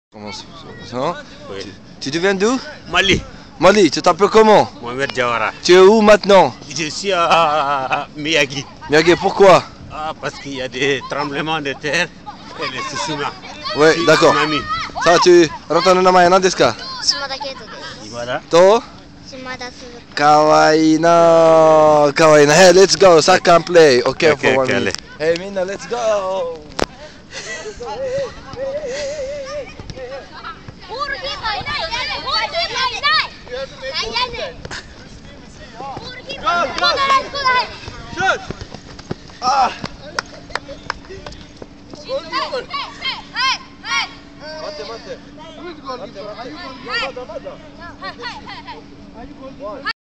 Comment ça? Oui. Tu viens d'où? Mali. Mali, tu t'appelles comment? Mohamed Jawara. Tu es où maintenant? Je suis à Miyagi. Miyagi, pourquoi? Parce qu'il y a des tremblements de terre et des tsunamis. Ouais, d'accord. Ça, tu retournes dans ma desu ka? 島田圭人です。 今だ To? 島田鈴香。 Kawaii na. Kawaii na. Hey, let's go. Soccer and play. Okay, Okay, for okay, me. allez. Hey, Mina, let's go. Shoot! Ah! Mate.